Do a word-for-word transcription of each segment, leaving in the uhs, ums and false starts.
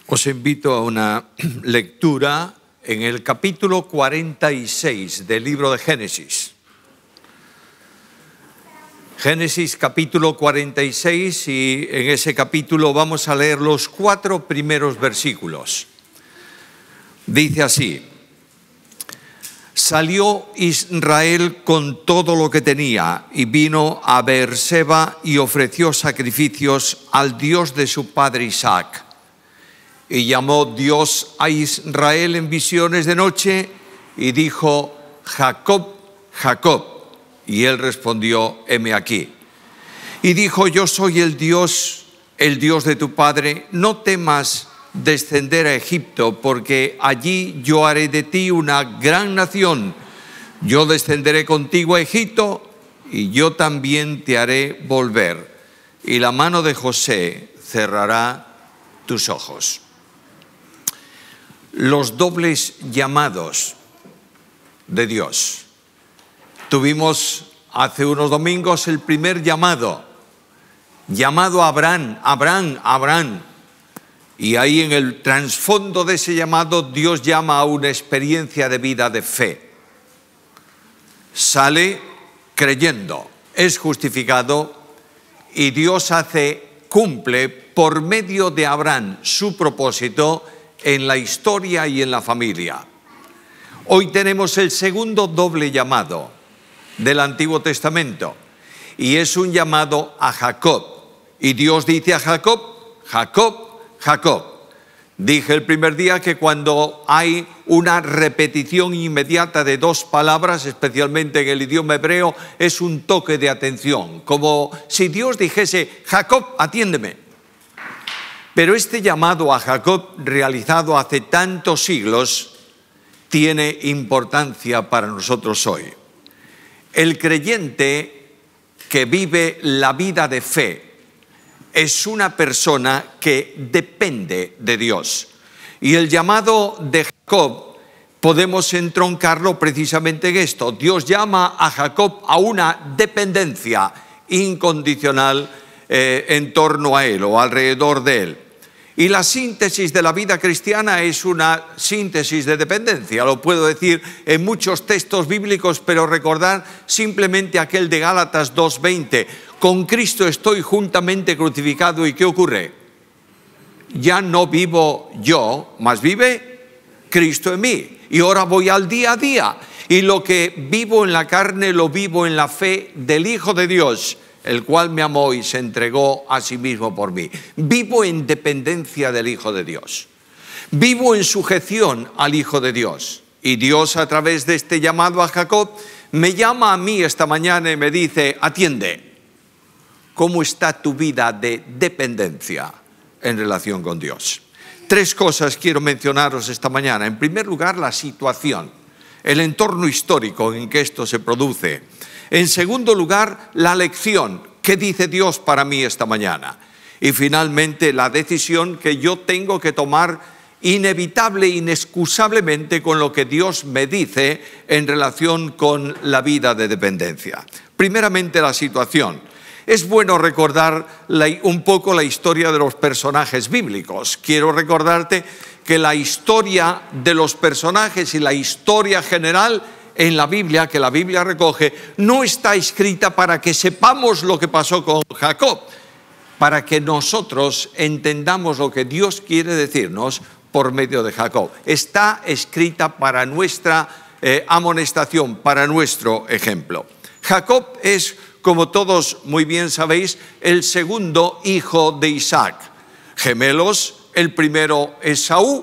Os invito a una lectura en el capítulo cuarenta y seis del libro de Génesis. Génesis capítulo cuarenta y seis, y en ese capítulo vamos a leer los cuatro primeros versículos. Dice así: Salió Israel con todo lo que tenía y vino a Beerseba y ofreció sacrificios al Dios de su padre Isaac. Y llamó Dios a Israel en visiones de noche y dijo: Jacob, Jacob. Y él respondió: heme aquí. Y dijo: yo soy el Dios, el Dios de tu padre. No temas descender a Egipto, porque allí yo haré de ti una gran nación. Yo descenderé contigo a Egipto y yo también te haré volver. Y la mano de José cerrará tus ojos. Los dobles llamados de Dios. Tuvimos hace unos domingos el primer llamado, llamado a Abraham, Abraham, Abraham. Y ahí en el trasfondo de ese llamado Dios llama a una experiencia de vida de fe. Sale creyendo, es justificado y Dios hace, cumple por medio de Abraham su propósito en la historia y en la familia. Hoy tenemos el segundo doble llamado del Antiguo Testamento y es un llamado a Jacob. Y Dios dice a Jacob: Jacob, Jacob. Dije el primer día que cuando hay una repetición inmediata de dos palabras, especialmente en el idioma hebreo, es un toque de atención, como si Dios dijese: Jacob, atiéndeme. Pero este llamado a Jacob, realizado hace tantos siglos, tiene importancia para nosotros hoy. El creyente que vive la vida de fe es una persona que depende de Dios. Y el llamado de Jacob podemos entroncarlo precisamente en esto. Dios llama a Jacob a una dependencia incondicional eh, en torno a él o alrededor de él. Y la síntesis de la vida cristiana es una síntesis de dependencia. Lo puedo decir en muchos textos bíblicos, pero recordar simplemente aquel de Gálatas dos veinte. Con Cristo estoy juntamente crucificado. ¿Y qué ocurre? Ya no vivo yo, mas vive Cristo en mí. Y ahora voy al día a día. Y lo que vivo en la carne lo vivo en la fe del Hijo de Dios, el cual me amó y se entregó a sí mismo por mí. Vivo en dependencia del Hijo de Dios. Vivo en sujeción al Hijo de Dios. Y Dios, a través de este llamado a Jacob, me llama a mí esta mañana y me dice: atiende. ¿Cómo está tu vida de dependencia en relación con Dios? Tres cosas quiero mencionaros esta mañana. En primer lugar, la situación, el entorno histórico en que esto se produce. En segundo lugar, la lección. ¿Qué dice Dios para mí esta mañana? Y finalmente, la decisión que yo tengo que tomar inevitable, inexcusablemente con lo que Dios me dice en relación con la vida de dependencia. Primeramente, la situación. Es bueno recordar la, un poco la historia de los personajes bíblicos. Quiero recordarte que la historia de los personajes y la historia general en la Biblia, que la Biblia recoge, no está escrita para que sepamos lo que pasó con Jacob, para que nosotros entendamos lo que Dios quiere decirnos por medio de Jacob. Está escrita para nuestra eh, amonestación, para nuestro ejemplo. Jacob es, como todos muy bien sabéis, el segundo hijo de Isaac. Gemelos, el primero Esaú,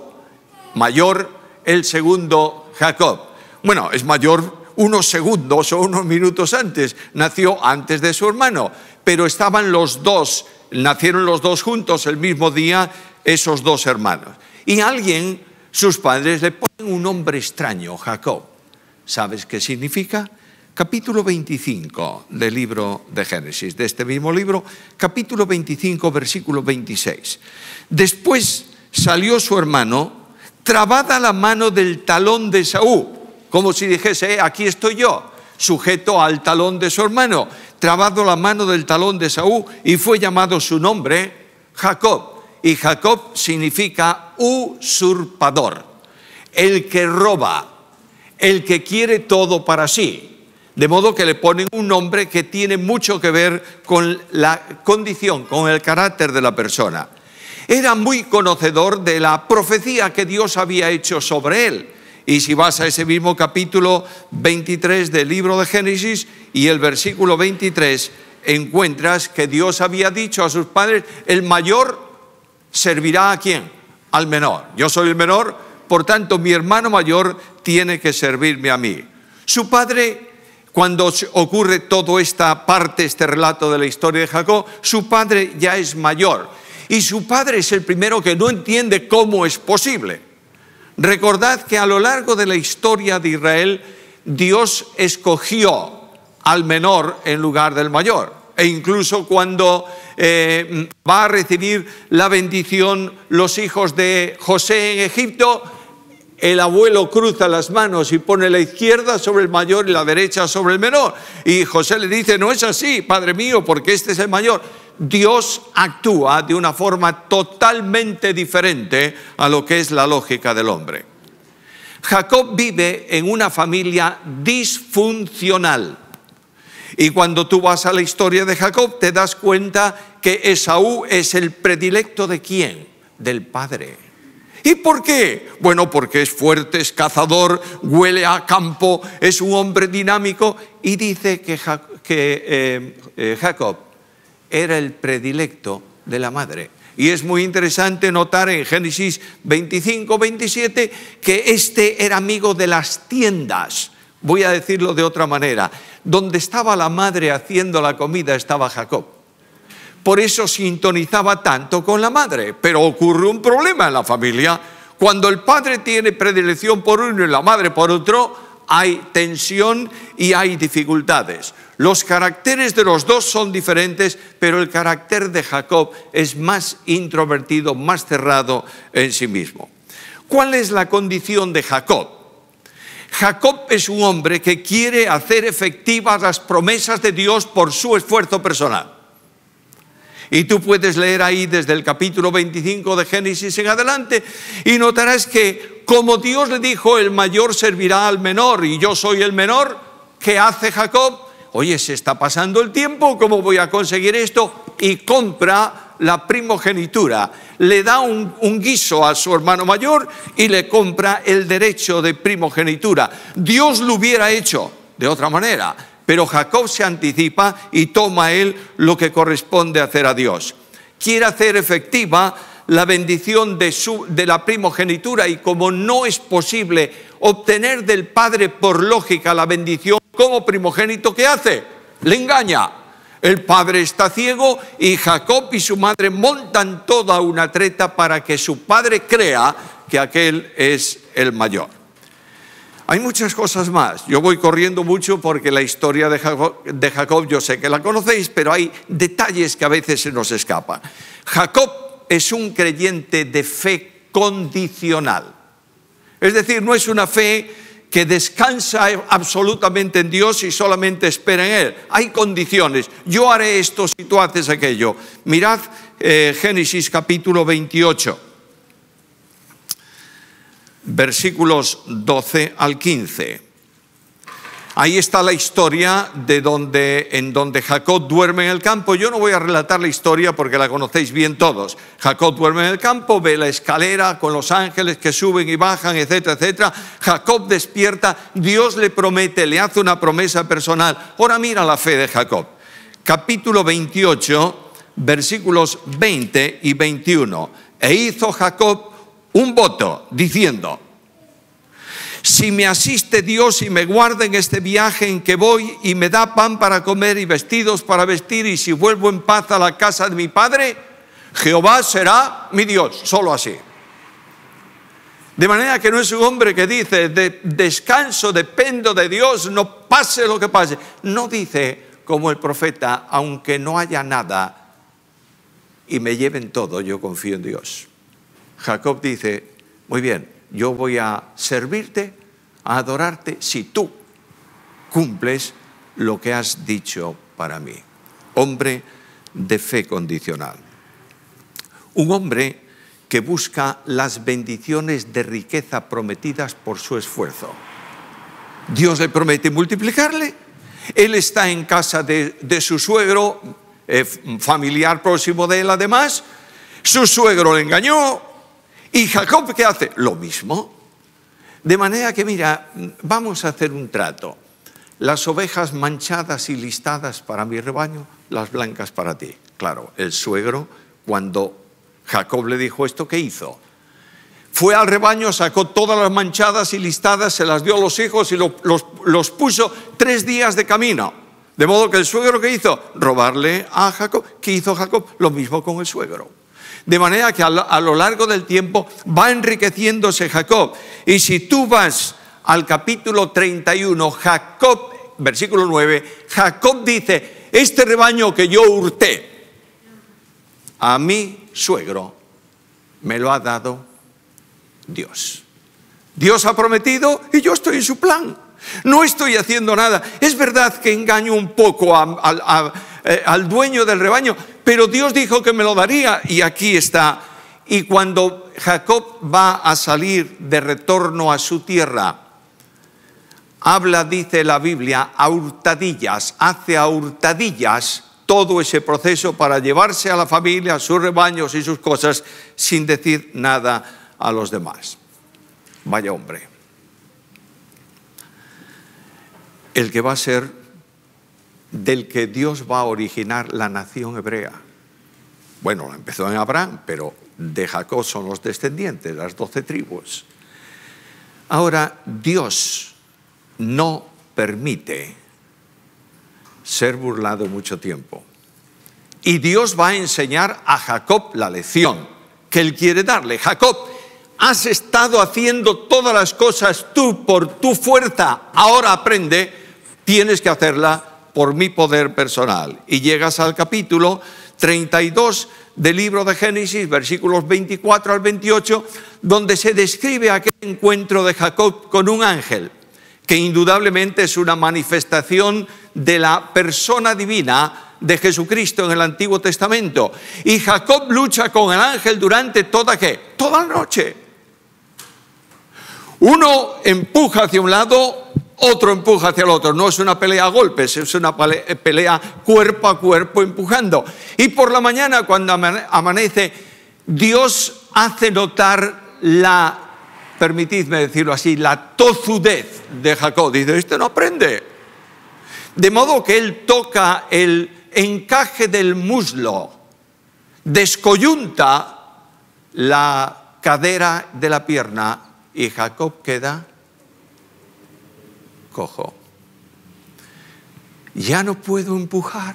mayor, el segundo Jacob. Bueno, es mayor unos segundos o unos minutos antes, nació antes de su hermano, pero estaban los dos, nacieron los dos juntos el mismo día, esos dos hermanos. Y alguien, sus padres, le ponen un nombre extraño, Jacob. ¿Sabes qué significa? Capítulo veinticinco del libro de Génesis, de este mismo libro, capítulo veinticinco, versículo veintiséis. Después salió su hermano, trabada la mano del talón de Esaú, como si dijese: eh, aquí estoy yo, sujeto al talón de su hermano, trabado la mano del talón de Esaú, y fue llamado su nombre Jacob. Y Jacob significa usurpador, el que roba, el que quiere todo para sí. De modo que le ponen un nombre que tiene mucho que ver con la condición, con el carácter de la persona. Era muy conocedor de la profecía que Dios había hecho sobre él. Y si vas a ese mismo capítulo veintitrés del libro de Génesis y el versículo veintitrés, encuentras que Dios había dicho a sus padres: el mayor servirá ¿a quién? Al menor. Yo soy el menor, por tanto mi hermano mayor tiene que servirme a mí. Su padre, cuando ocurre toda esta parte, este relato de la historia de Jacob, su padre ya es mayor. Y su padre es el primero que no entiende cómo es posible. Recordad que a lo largo de la historia de Israel, Dios escogió al menor en lugar del mayor. E incluso cuando eh, va a recibir la bendición los hijos de José en Egipto, el abuelo cruza las manos y pone la izquierda sobre el mayor y la derecha sobre el menor. Y José le dice: no es así, padre mío, porque este es el mayor. Dios actúa de una forma totalmente diferente a lo que es la lógica del hombre. Jacob vive en una familia disfuncional. Y cuando tú vas a la historia de Jacob, te das cuenta que Esaú es el predilecto ¿de quién? Del padre. ¿Y por qué? Bueno, porque es fuerte, es cazador, huele a campo, es un hombre dinámico. Y dice que, Jacob, que eh, eh, Jacob era el predilecto de la madre. Y es muy interesante notar en Génesis veinticinco, veintisiete que este era amigo de las tiendas. Voy a decirlo de otra manera. Donde estaba la madre haciendo la comida estaba Jacob. Por eso sintonizaba tanto con la madre. Pero ocurre un problema en la familia. Cuando el padre tiene predilección por uno y la madre por otro, hay tensión y hay dificultades. Los caracteres de los dos son diferentes, pero el carácter de Jacob es más introvertido, más cerrado en sí mismo. ¿Cuál es la condición de Jacob? Jacob es un hombre que quiere hacer efectivas las promesas de Dios por su esfuerzo personal. Y tú puedes leer ahí desde el capítulo veinticinco de Génesis en adelante y notarás que como Dios le dijo: el mayor servirá al menor y yo soy el menor, ¿qué hace Jacob? Oye, se está pasando el tiempo, ¿cómo voy a conseguir esto? Y compra la primogenitura, le da un, un guiso a su hermano mayor y le compra el derecho de primogenitura. Dios lo hubiera hecho de otra manera, pero Jacob se anticipa y toma él lo que corresponde hacer a Dios. Quiere hacer efectiva la bendición de, su, de la primogenitura, y como no es posible obtener del padre por lógica la bendición como primogénito, ¿qué hace? Le engaña. El padre está ciego y Jacob y su madre montan toda una treta para que su padre crea que aquel es el mayor. Hay muchas cosas más. Yo voy corriendo mucho porque la historia de Jacob, de Jacob yo sé que la conocéis, pero hay detalles que a veces se nos escapan. Jacob es un creyente de fe condicional. Es decir, no es una fe que descansa absolutamente en Dios y solamente espera en Él. Hay condiciones. Yo haré esto si tú haces aquello. Mirad eh, Génesis capítulo veintiocho. Versículos doce al quince. Ahí está la historia de donde, en donde Jacob duerme en el campo. Yo no voy a relatar la historia porque la conocéis bien todos. Jacob duerme en el campo, ve la escalera con los ángeles que suben y bajan, etcétera, etcétera. Jacob despierta, Dios le promete, le hace una promesa personal. Ahora mira la fe de Jacob. Capítulo veintiocho, versículos veinte y veintiuno. E hizo Jacob un voto diciendo: si me asiste Dios y me guarda en este viaje en que voy y me da pan para comer y vestidos para vestir, y si vuelvo en paz a la casa de mi padre, Jehová será mi Dios. Solo así. De manera que no es un hombre que dice: de descanso, dependo de Dios, no pase lo que pase. No dice como el profeta: aunque no haya nada y me lleven todo, yo confío en Dios. Jacob dice: muy bien, yo voy a servirte, a adorarte, si tú cumples lo que has dicho para mí. Hombre de fe condicional. Un hombre que busca las bendiciones de riqueza prometidas por su esfuerzo. Dios le promete multiplicarle. Él está en casa de, de su suegro, eh, familiar próximo de él además. Su suegro le engañó. ¿Y Jacob qué hace? Lo mismo. De manera que, mira, vamos a hacer un trato. Las ovejas manchadas y listadas para mi rebaño, las blancas para ti. Claro, el suegro, cuando Jacob le dijo esto, ¿qué hizo? Fue al rebaño, sacó todas las manchadas y listadas, se las dio a los hijos y lo, los, los puso tres días de camino. De modo que el suegro, ¿qué hizo? Robarle a Jacob. ¿Qué hizo Jacob? Lo mismo con el suegro. De manera que a lo, a lo largo del tiempo va enriqueciéndose Jacob. Y si tú vas al capítulo treinta y uno, Jacob, versículo nueve, Jacob dice, este rebaño que yo hurté, a mi suegro me lo ha dado Dios. Dios ha prometido y yo estoy en su plan. No estoy haciendo nada. Es verdad que engaño un poco a, a, a, eh, al dueño del rebaño, pero Dios dijo que me lo daría y aquí está. Y cuando Jacob va a salir de retorno a su tierra, habla, dice la Biblia, a hurtadillas, hace a hurtadillas todo ese proceso para llevarse a la familia, a sus rebaños y sus cosas, sin decir nada a los demás. Vaya hombre. El que va a ser del que Dios va a originar la nación hebrea. Bueno, empezó en Abraham, pero de Jacob son los descendientes, las doce tribus. Ahora, Dios no permite ser burlado mucho tiempo. Y Dios va a enseñar a Jacob la lección que Él quiere darle. Jacob, has estado haciendo todas las cosas tú por tu fuerza, ahora aprende, tienes que hacerla por mi poder personal. Y llegas al capítulo treinta y dos del libro de Génesis, versículos veinticuatro al veintiocho, donde se describe aquel encuentro de Jacob con un ángel, que indudablemente es una manifestación de la persona divina de Jesucristo en el Antiguo Testamento. Y Jacob lucha con el ángel durante toda, ¿qué? Toda la noche. Uno empuja hacia un lado, otro empuja hacia el otro. No es una pelea a golpes, es una pelea cuerpo a cuerpo empujando. Y por la mañana, cuando amanece, Dios hace notar la, permitidme decirlo así, la tozudez de Jacob. Dice, este no aprende. De modo que él toca el encaje del muslo, descoyunta la cadera de la pierna y Jacob queda cojo. Ya no puedo empujar.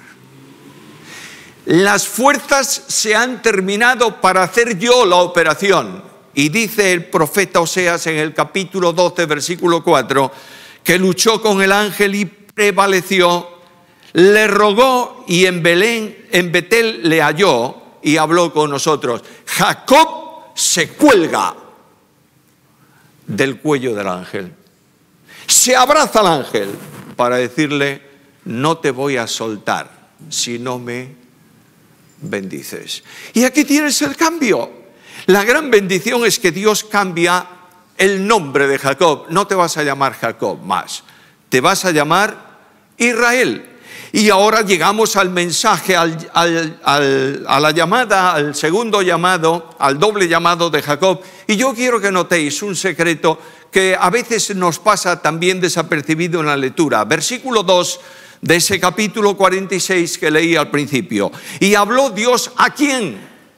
Las fuerzas se han terminado para hacer yo la operación. Y dice el profeta Oseas en el capítulo doce, versículo cuatro, que luchó con el ángel y prevaleció, le rogó y en Belén, en Betel le halló y habló con nosotros. Jacob se cuelga del cuello del ángel, se abraza al ángel para decirle, no te voy a soltar si no me bendices. Y aquí tienes el cambio. La gran bendición es que Dios cambia el nombre de Jacob. No te vas a llamar Jacob más, te vas a llamar Israel. Y ahora llegamos al mensaje, al, al, al, a la llamada, al segundo llamado, al doble llamado de Jacob. Y yo quiero que notéis un secreto que a veces nos pasa también desapercibido en la lectura. Versículo dos de ese capítulo cuarenta y seis que leí al principio. Y habló Dios, ¿a quién?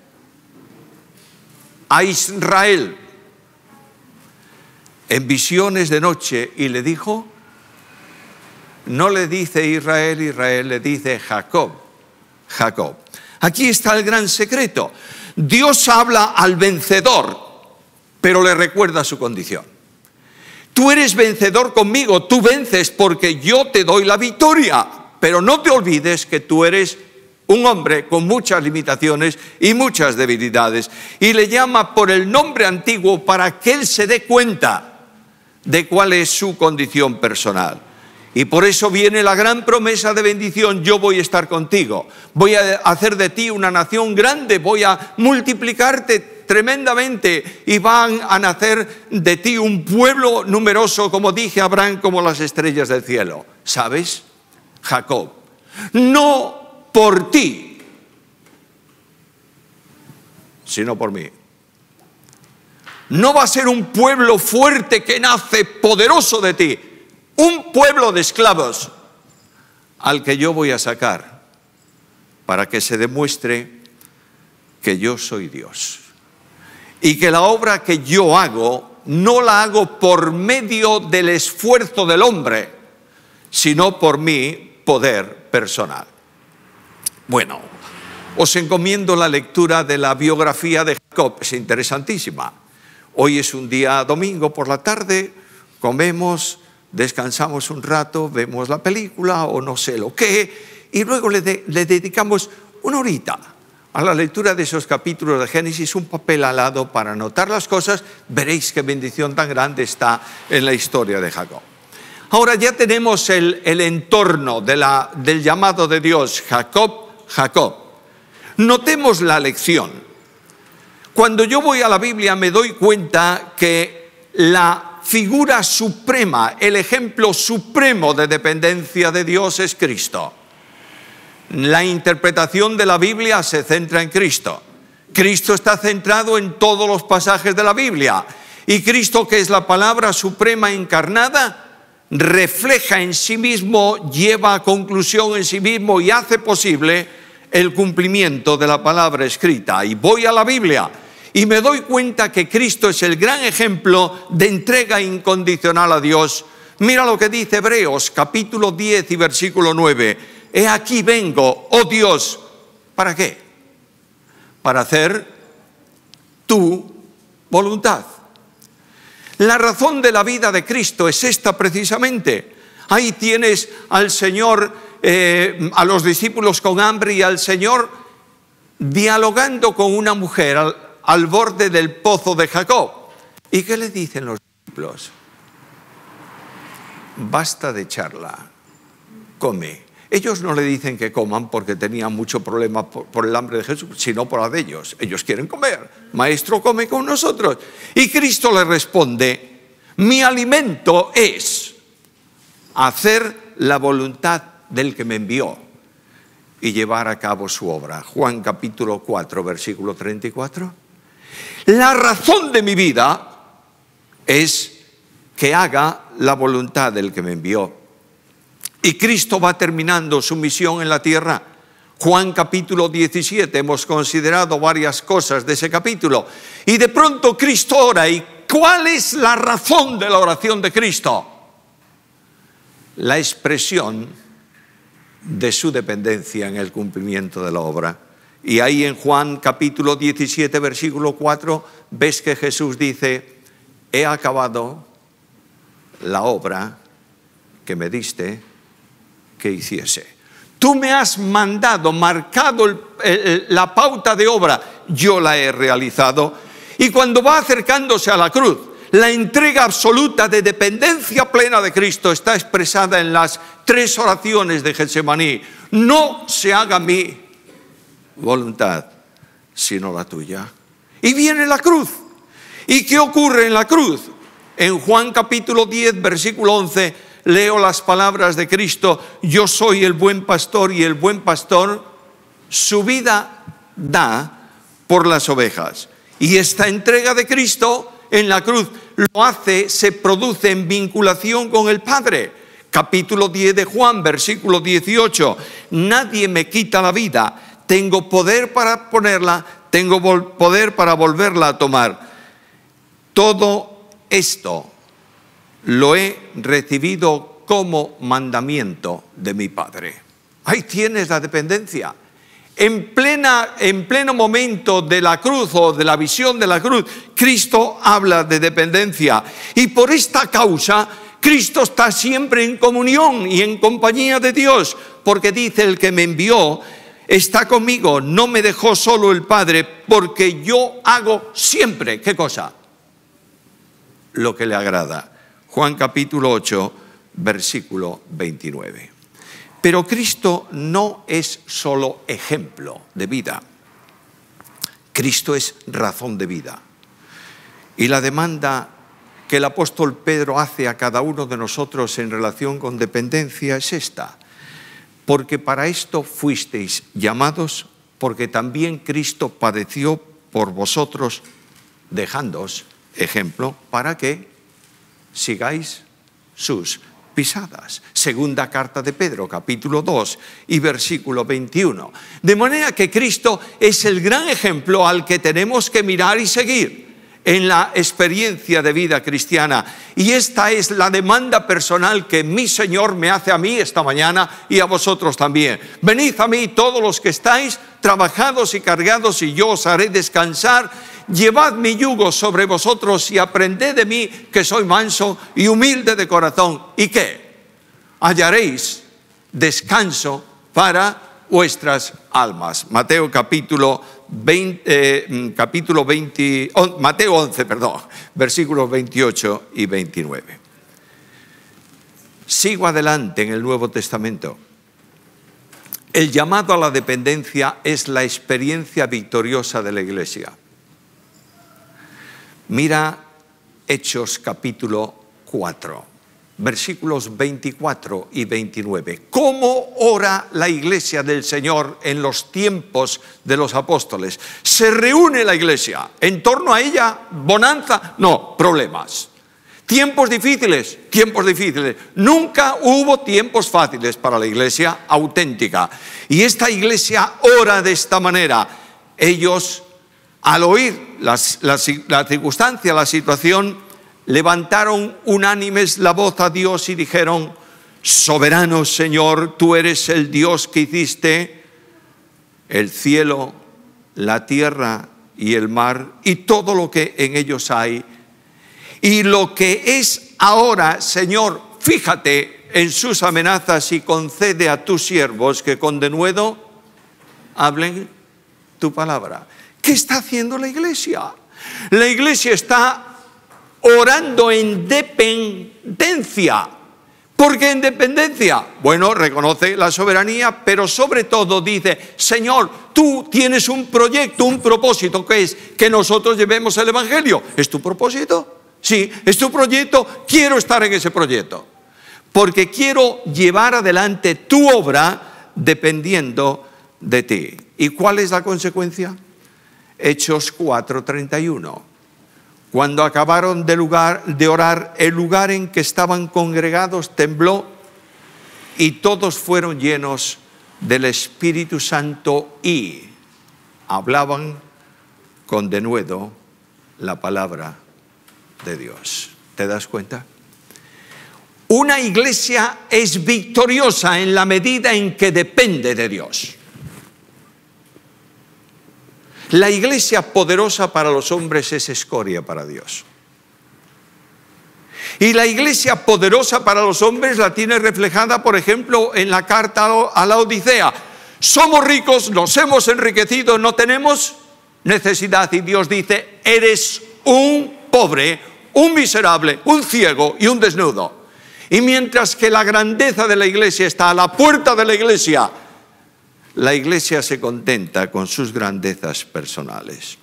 A Israel, en visiones de noche, y le dijo, no le dice Israel, Israel, le dice Jacob, Jacob. Aquí está el gran secreto. Dios habla al vencedor, pero le recuerda su condición. Tú eres vencedor conmigo, tú vences porque yo te doy la victoria, pero no te olvides que tú eres un hombre con muchas limitaciones y muchas debilidades. Y le llama por el nombre antiguo para que él se dé cuenta de cuál es su condición personal. Y por eso viene la gran promesa de bendición, yo voy a estar contigo, voy a hacer de ti una nación grande, voy a multiplicarte tremendamente y van a nacer de ti un pueblo numeroso, como dije a Abraham, como las estrellas del cielo. ¿Sabes, Jacob? No por ti, sino por mí. No va a ser un pueblo fuerte que nace poderoso de ti, un pueblo de esclavos al que yo voy a sacar para que se demuestre que yo soy Dios y que la obra que yo hago no la hago por medio del esfuerzo del hombre, sino por mi poder personal. Bueno, os encomiendo la lectura de la biografía de Jacob, es interesantísima. Hoy es un día domingo por la tarde, comemos, descansamos un rato, vemos la película o no sé lo qué, y luego le, de, le dedicamos una horita a la lectura de esos capítulos de Génesis, un papel al lado para anotar las cosas. Veréis qué bendición tan grande está en la historia de Jacob. Ahora ya tenemos el, el entorno de la, del llamado de Dios, Jacob, Jacob. Notemos la lección. Cuando yo voy a la Biblia me doy cuenta que la figura suprema, el ejemplo supremo de dependencia de Dios es Cristo. La interpretación de la Biblia se centra en Cristo. Cristo está centrado en todos los pasajes de la Biblia. Y Cristo, que es la palabra suprema encarnada, refleja en sí mismo, lleva a conclusión en sí mismo y hace posible el cumplimiento de la palabra escrita. Y voy a la Biblia y me doy cuenta que Cristo es el gran ejemplo de entrega incondicional a Dios. Mira lo que dice Hebreos capítulo diez y versículo nueve. He aquí vengo, oh Dios, ¿para qué? Para hacer tu voluntad. La razón de la vida de Cristo es esta precisamente. Ahí tienes al Señor, eh, a los discípulos con hambre y al Señor dialogando con una mujer al, al borde del pozo de Jacob. ¿Y qué le dicen los discípulos? Basta de charla, come. Ellos no le dicen que coman porque tenían mucho problema por, por el hambre de Jesús, sino por la de ellos. Ellos quieren comer. Maestro, come con nosotros. Y Cristo le responde, mi alimento es hacer la voluntad del que me envió y llevar a cabo su obra. Juan capítulo cuatro, versículo treinta y cuatro. La razón de mi vida es que haga la voluntad del que me envió. Y Cristo va terminando su misión en la tierra. Juan capítulo diecisiete, hemos considerado varias cosas de ese capítulo. Y de pronto Cristo ora. ¿Y cuál es la razón de la oración de Cristo? La expresión de su dependencia en el cumplimiento de la obra. Y ahí en Juan capítulo diecisiete, versículo cuatro, ves que Jesús dice, he acabado la obra que me diste que hiciese. Tú me has mandado, marcado el, el, la pauta de obra, yo la he realizado. Y cuando va acercándose a la cruz, la entrega absoluta de dependencia plena de Cristo está expresada en las tres oraciones de Getsemaní. No se haga mi voluntad, sino la tuya. Y viene la cruz. ¿Y qué ocurre en la cruz? En Juan capítulo diez, versículo once, leo las palabras de Cristo, yo soy el buen pastor y el buen pastor su vida da por las ovejas. Y esta entrega de Cristo en la cruz lo hace, se produce en vinculación con el Padre. Capítulo diez de Juan, versículo dieciocho, nadie me quita la vida, tengo poder para ponerla, tengo poder para volverla a tomar. Todo esto lo he recibido como mandamiento de mi Padre. Ahí tienes la dependencia. En, plena, en pleno momento de la cruz o de la visión de la cruz, Cristo habla de dependencia. Y por esta causa, Cristo está siempre en comunión y en compañía de Dios. Porque dice, el que me envió está conmigo, no me dejó solo el Padre, porque yo hago siempre, ¿qué cosa? Lo que le agrada. Juan capítulo ocho, versículo veintinueve. Pero Cristo no es solo ejemplo de vida. Cristo es razón de vida. Y la demanda que el apóstol Pedro hace a cada uno de nosotros en relación con dependencia es esta. Porque para esto fuisteis llamados, porque también Cristo padeció por vosotros, dejándoos ejemplo para que sigáis sus pisadas. Segunda carta de Pedro, capítulo dos y versículo veintiuno. De manera que Cristo es el gran ejemplo al que tenemos que mirar y seguir en la experiencia de vida cristiana. Y esta es la demanda personal que mi Señor me hace a mí esta mañana y a vosotros también. Venid a mí todos los que estáis trabajados y cargados, y yo os haré descansar. Llevad mi yugo sobre vosotros y aprended de mí, que soy manso y humilde de corazón. ¿Y qué? Hallaréis descanso para vuestras almas. Mateo capítulo veinte, eh, capítulo veinte, on, Mateo once, perdón, versículos veintiocho y veintinueve. Sigo adelante en el Nuevo Testamento. El llamado a la dependencia es la experiencia victoriosa de la Iglesia. Mira Hechos capítulo cuatro, versículos veinticuatro y veintinueve. ¿Cómo ora la Iglesia del Señor en los tiempos de los apóstoles? ¿Se reúne la Iglesia? ¿En torno a ella bonanza? No, problemas. ¿Tiempos difíciles? Tiempos difíciles. Nunca hubo tiempos fáciles para la Iglesia auténtica. Y esta Iglesia ora de esta manera. Ellos, al oír las, las, la circunstancia, la situación, levantaron unánimes la voz a Dios y dijeron: soberano Señor, tú eres el Dios que hiciste el cielo, la tierra y el mar y todo lo que en ellos hay. Y lo que es ahora, Señor, fíjate en sus amenazas y concede a tus siervos que con denuedo hablen tu palabra. ¿Qué está haciendo la Iglesia? La Iglesia está orando en dependencia. ¿Por qué en dependencia? Bueno, reconoce la soberanía, pero sobre todo dice: Señor, tú tienes un proyecto, un propósito, que es que nosotros llevemos el Evangelio. ¿Es tu propósito? Sí, es tu proyecto. Quiero estar en ese proyecto, porque quiero llevar adelante tu obra dependiendo de ti. ¿Y cuál es la consecuencia? Hechos cuatro treinta y uno. Cuando acabaron de, lugar, de orar, el lugar en que estaban congregados tembló y todos fueron llenos del Espíritu Santo y hablaban con denuedo la palabra de Dios. ¿Te das cuenta? Una iglesia es victoriosa en la medida en que depende de Dios. La iglesia poderosa para los hombres es escoria para Dios. Y la iglesia poderosa para los hombres la tiene reflejada, por ejemplo, en la carta a la Odisea. Somos ricos, nos hemos enriquecido, no tenemos necesidad. Y Dios dice: eres un pobre, un miserable, un ciego y un desnudo. Y mientras que la grandeza de la iglesia está a la puerta de la iglesia, la iglesia se contenta con sus grandezas personales.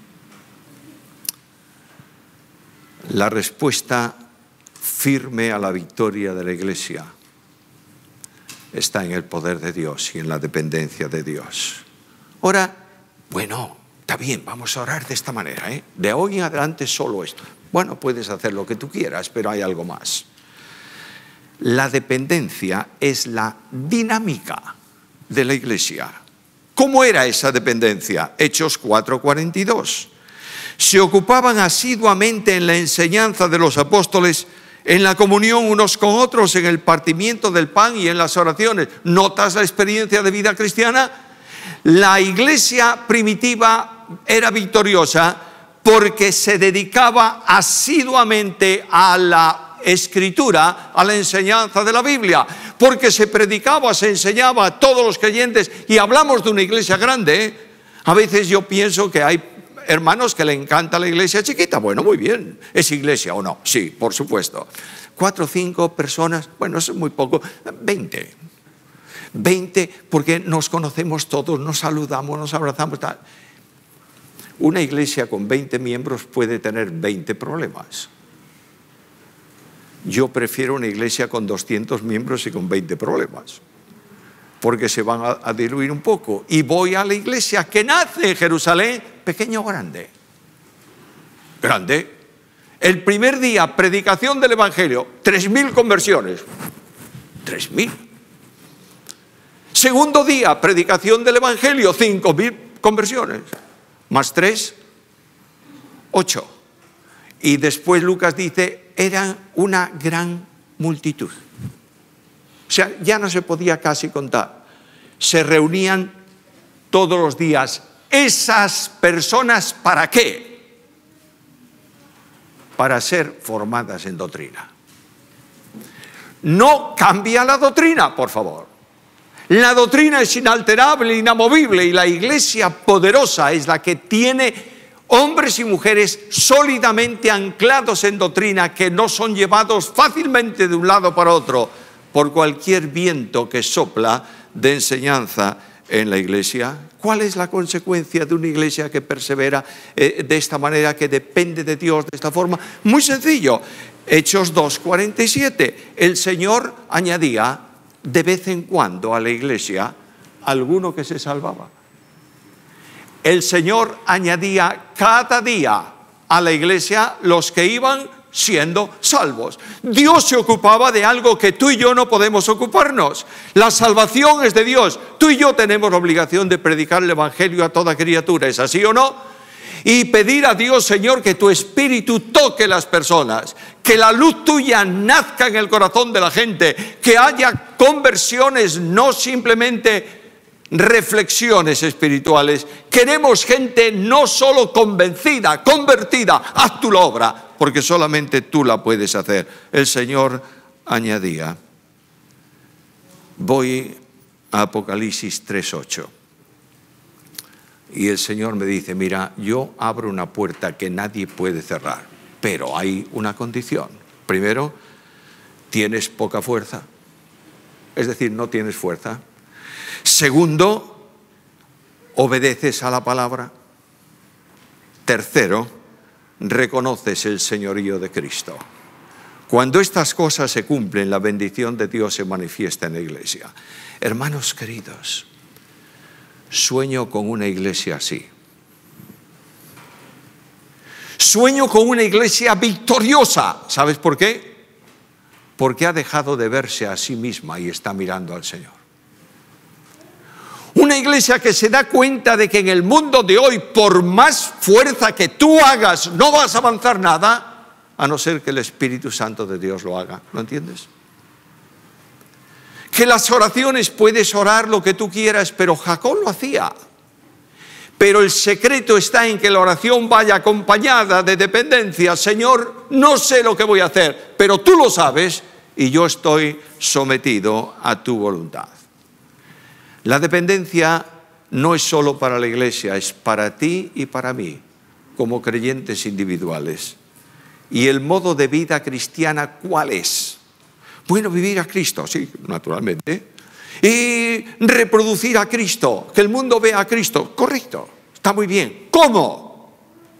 La respuesta firme a la victoria de la iglesia está en el poder de Dios y en la dependencia de Dios. Ahora, bueno, está bien, vamos a orar de esta manera, ¿eh? De hoy en adelante solo esto. Bueno, puedes hacer lo que tú quieras, pero hay algo más. La dependencia es la dinámica de la iglesia. ¿Cómo era esa dependencia? Hechos cuatro cuarenta y dos. Se ocupaban asiduamente en la enseñanza de los apóstoles, en la comunión unos con otros, en el partimiento del pan y en las oraciones. ¿Notas la experiencia de vida cristiana? La iglesia primitiva era victoriosa porque se dedicaba asiduamente a la escritura, a la enseñanza de la Biblia, porque se predicaba, se enseñaba a todos los creyentes. Y hablamos de una iglesia grande, ¿eh? A veces yo pienso que hay hermanos que le encanta la iglesia chiquita. Bueno, muy bien, ¿es iglesia o no? Sí, por supuesto. Cuatro o cinco personas, bueno, eso es muy poco. Veinte. Veinte, porque nos conocemos todos, nos saludamos, nos abrazamos, tal. Una iglesia con veinte miembros puede tener veinte problemas. Yo prefiero una iglesia con doscientos miembros y con veinte problemas, porque se van a, a diluir un poco. Y voy a la iglesia que nace en Jerusalén, pequeña o grande. Grande. El primer día, predicación del Evangelio, tres mil conversiones. tres mil. Segundo día, predicación del Evangelio, cinco mil conversiones. Más tres, ocho. Y después Lucas dice, eran una gran multitud. O sea, ya no se podía casi contar. Se reunían todos los días. ¿Esas personas para qué? Para ser formadas en doctrina. No cambia la doctrina, por favor. La doctrina es inalterable, inamovible, y la iglesia poderosa es la que tiene hombres y mujeres sólidamente anclados en doctrina, que no son llevados fácilmente de un lado para otro por cualquier viento que sopla de enseñanza en la iglesia. ¿Cuál es la consecuencia de una iglesia que persevera eh, de esta manera, que depende de Dios de esta forma? Muy sencillo. Hechos dos, cuarenta y siete. El Señor añadía de vez en cuando a la iglesia alguno que se salvaba. El Señor añadía cada día a la iglesia los que iban siendo salvos. Dios se ocupaba de algo que tú y yo no podemos ocuparnos. La salvación es de Dios. Tú y yo tenemos la obligación de predicar el Evangelio a toda criatura. ¿Es así o no? Y pedir a Dios, Señor, que tu Espíritu toque las personas, que la luz tuya nazca en el corazón de la gente, que haya conversiones, no simplemente reflexiones espirituales. Queremos gente no solo convencida, convertida. Haz tú la obra, porque solamente tú la puedes hacer. El Señor añadía. Voy a Apocalipsis tres, ocho. Y el Señor me dice, mira, yo abro una puerta que nadie puede cerrar, pero hay una condición. Primero, tienes poca fuerza, es decir, no tienes fuerza. Segundo, obedeces a la palabra. Tercero, reconoces el señorío de Cristo. Cuando estas cosas se cumplen, la bendición de Dios se manifiesta en la iglesia. Hermanos queridos, sueño con una iglesia así. Sueño con una iglesia victoriosa. ¿Sabes por qué? Porque ha dejado de verse a sí misma y está mirando al Señor. Una iglesia que se da cuenta de que en el mundo de hoy, por más fuerza que tú hagas, no vas a avanzar nada, a no ser que el Espíritu Santo de Dios lo haga. ¿Lo entiendes? Que las oraciones puedes orar lo que tú quieras, pero Jacob lo hacía. Pero el secreto está en que la oración vaya acompañada de dependencia. Señor, no sé lo que voy a hacer, pero tú lo sabes y yo estoy sometido a tu voluntad. La dependencia no es solo para la iglesia, es para ti y para mí, como creyentes individuales. ¿Y el modo de vida cristiana cuál es? Bueno, vivir a Cristo, sí, naturalmente. Y reproducir a Cristo, que el mundo vea a Cristo, correcto, está muy bien. ¿Cómo?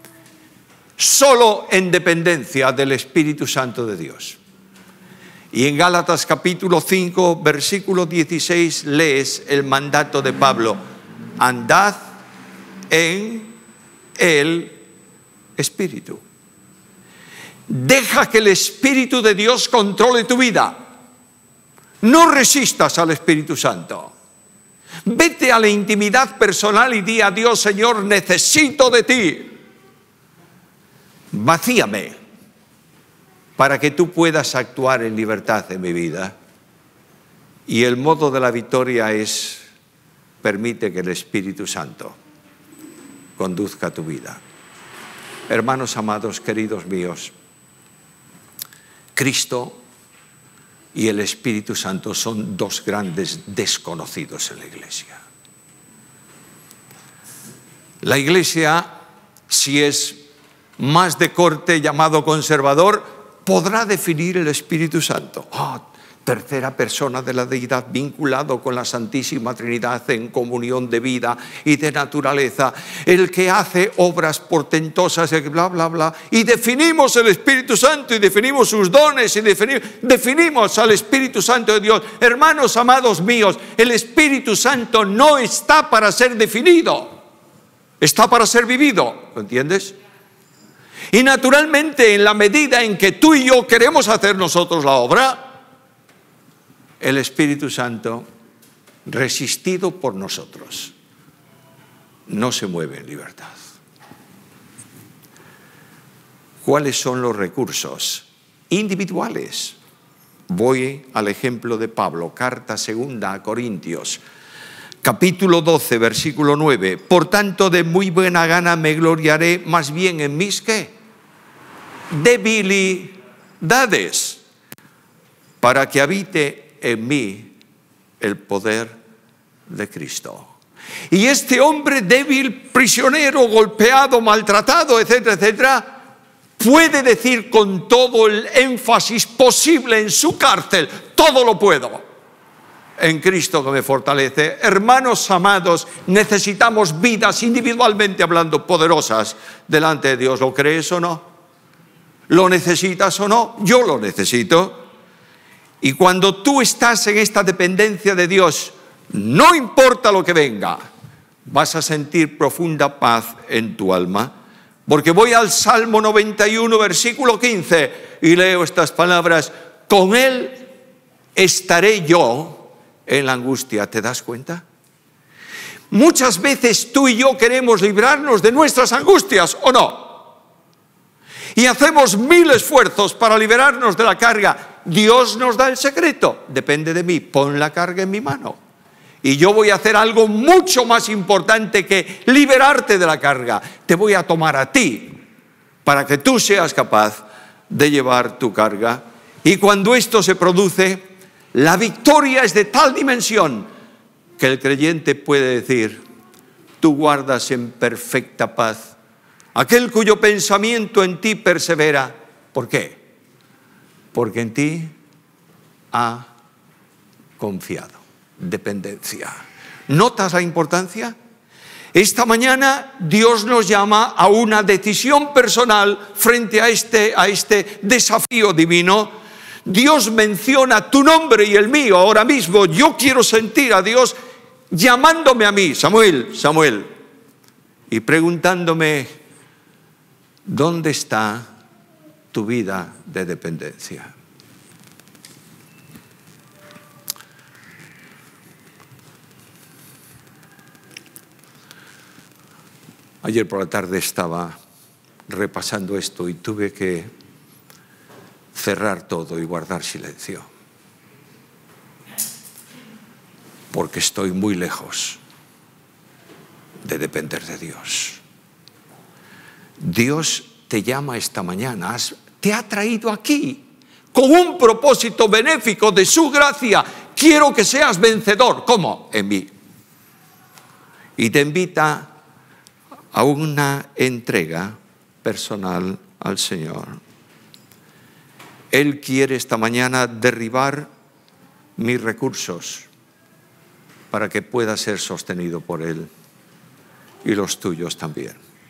Solo en dependencia del Espíritu Santo de Dios. Y en Gálatas capítulo cinco, versículo dieciséis, lees el mandato de Pablo. Andad en el Espíritu. Deja que el Espíritu de Dios controle tu vida. No resistas al Espíritu Santo. Vete a la intimidad personal y di a Dios, Señor, necesito de ti. Vacíame para que tú puedas actuar en libertad en mi vida. Y el modo de la victoria es, permite que el Espíritu Santo conduzca tu vida. Hermanos amados, queridos míos, Cristo y el Espíritu Santo son dos grandes desconocidos en la iglesia. La iglesia, si es más de corte llamado conservador, podrá definir el Espíritu Santo. Oh, tercera persona de la deidad, vinculado con la Santísima Trinidad en comunión de vida y de naturaleza, el que hace obras portentosas, bla, bla, bla, y definimos el Espíritu Santo y definimos sus dones y definimos, definimos al Espíritu Santo de Dios. Hermanos amados míos, el Espíritu Santo no está para ser definido, está para ser vivido, ¿lo entiendes? Y naturalmente, en la medida en que tú y yo queremos hacer nosotros la obra, el Espíritu Santo, resistido por nosotros, no se mueve en libertad. ¿Cuáles son los recursos individuales? Voy al ejemplo de Pablo, carta segunda a Corintios, capítulo doce, versículo nueve. Por tanto, de muy buena gana me gloriaré más bien en mis, ¿qué? Debilidades, para que habite en mí el poder de Cristo. Y este hombre débil, prisionero, golpeado, maltratado, etcétera, etcétera, puede decir con todo el énfasis posible en su cárcel: todo lo puedo en Cristo que me fortalece. Hermanos amados, necesitamos vidas, individualmente hablando, poderosas delante de Dios. ¿Lo crees o no? ¿Lo necesitas o no? Yo lo necesito. Y cuando tú estás en esta dependencia de Dios, no importa lo que venga, vas a sentir profunda paz en tu alma. Porque voy al Salmo noventa y uno, versículo quince, y leo estas palabras: con Él estaré yo en la angustia. ¿Te das cuenta? Muchas veces tú y yo queremos librarnos de nuestras angustias, ¿o no? Y hacemos mil esfuerzos para liberarnos de la carga. Dios nos da el secreto: depende de mí, pon la carga en mi mano. Y yo voy a hacer algo mucho más importante que liberarte de la carga. Te voy a tomar a ti para que tú seas capaz de llevar tu carga. Y cuando esto se produce, la victoria es de tal dimensión que el creyente puede decir: tú guardas en perfecta paz aquel cuyo pensamiento en ti persevera. ¿Por qué? Porque en ti ha confiado. Dependencia. ¿Notas la importancia? Esta mañana Dios nos llama a una decisión personal frente a este, a este desafío divino. Dios menciona tu nombre y el mío ahora mismo. Yo quiero sentir a Dios llamándome a mí: Samuel, Samuel, y preguntándome: ¿dónde está tu vida de dependencia? Ayer por la tarde estaba repasando esto y tuve que cerrar todo y guardar silencio, porque estoy muy lejos de depender de Dios. Dios te llama esta mañana, te ha traído aquí con un propósito benéfico de su gracia. Quiero que seas vencedor. ¿Cómo? En mí. Y te invita a una entrega personal al Señor. Él quiere esta mañana derribar mis recursos para que pueda ser sostenido por Él y los tuyos también.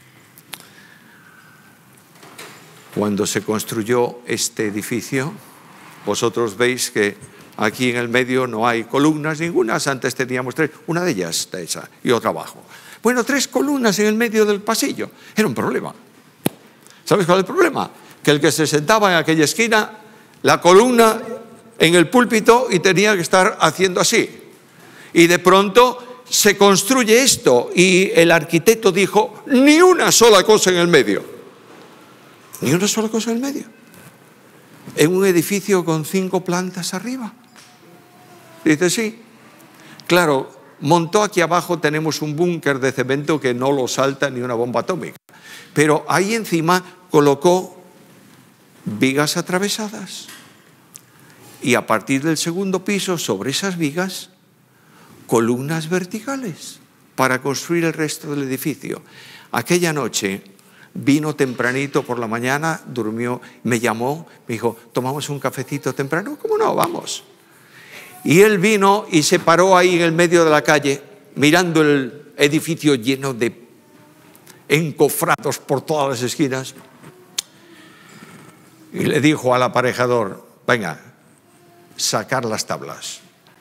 Cuando se construyó este edificio, vosotros veis que aquí en el medio no hay columnas ningunas. Antes teníamos tres, una de ellas está esa y otra abajo. Bueno, tres columnas en el medio del pasillo. Era un problema. ¿Sabes cuál es el problema? Que el que se sentaba en aquella esquina, la columna en el púlpito, y tenía que estar haciendo así. Y de pronto se construye esto y el arquitecto dijo: ni una sola cosa en el medio. Ni una sola cosa en el medio. En un edificio con cinco plantas arriba. Dice: sí. Claro, montó aquí abajo, tenemos un búnker de cemento que no lo salta ni una bomba atómica. Pero ahí encima colocó vigas atravesadas. Y a partir del segundo piso, sobre esas vigas, columnas verticales para construir el resto del edificio. Aquella noche vino tempranito por la mañana, durmió, me llamó, me dijo: ¿tomamos un cafecito temprano? ¿Cómo no? Vamos. Y él vino y se paró ahí en el medio de la calle, mirando el edificio lleno de encofrados por todas las esquinas. Y le dijo al aparejador: venga, sacar las tablas.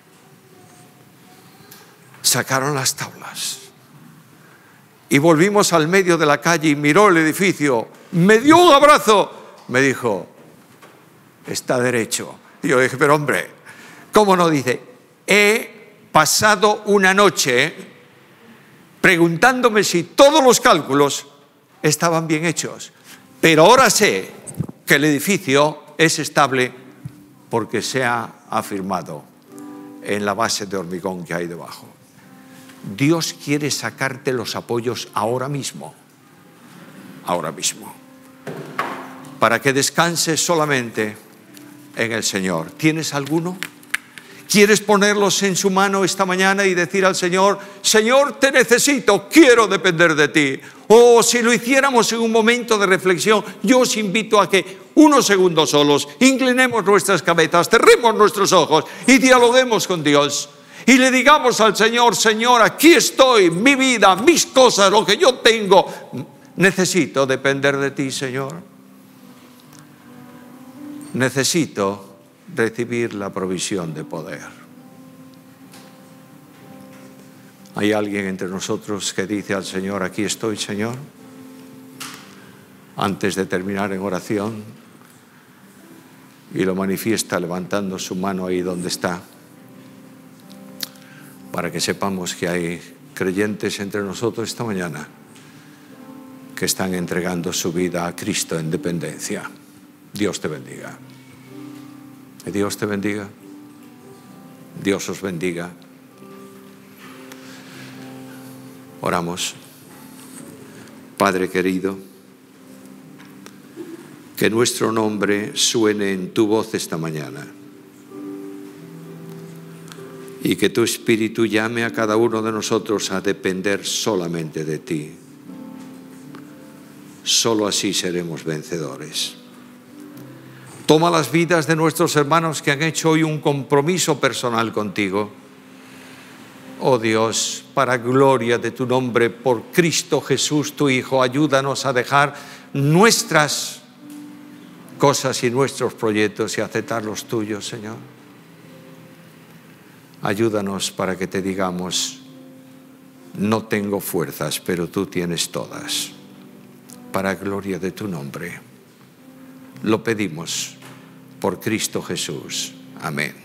Sacaron las tablas. Y volvimos al medio de la calle y miró el edificio. Me dio un abrazo. Me dijo: está derecho. Y yo dije: pero hombre, ¿cómo no? Dice: he pasado una noche preguntándome si todos los cálculos estaban bien hechos. Pero ahora sé que el edificio es estable porque se ha afirmado en la base de hormigón que hay debajo. Dios quiere sacarte los apoyos ahora mismo, ahora mismo, para que descanses solamente en el Señor. ¿Tienes alguno? ¿Quieres ponerlos en su mano esta mañana y decir al Señor: Señor, te necesito, quiero depender de ti? O si lo hiciéramos en un momento de reflexión, yo os invito a que unos segundos solos inclinemos nuestras cabezas, cerremos nuestros ojos y dialoguemos con Dios. Y le digamos al Señor: Señor, aquí estoy, mi vida, mis cosas, lo que yo tengo. Necesito depender de ti, Señor. Necesito recibir la provisión de poder. ¿Hay alguien entre nosotros que dice al Señor: aquí estoy, Señor? Antes de terminar en oración, y lo manifiesta levantando su mano ahí donde está, para que sepamos que hay creyentes entre nosotros esta mañana que están entregando su vida a Cristo en dependencia. Dios te bendiga. Dios te bendiga. Dios os bendiga. Oramos. Padre querido, que nuestro nombre suene en tu voz esta mañana y que tu Espíritu llame a cada uno de nosotros a depender solamente de ti. Solo así seremos vencedores. Toma las vidas de nuestros hermanos que han hecho hoy un compromiso personal contigo. Oh Dios, para gloria de tu nombre, por Cristo Jesús, tu Hijo, ayúdanos a dejar nuestras cosas y nuestros proyectos y aceptar los tuyos, Señor. Ayúdanos para que te digamos: no tengo fuerzas, pero tú tienes todas. Para gloria de tu nombre. Lo pedimos por Cristo Jesús. Amén.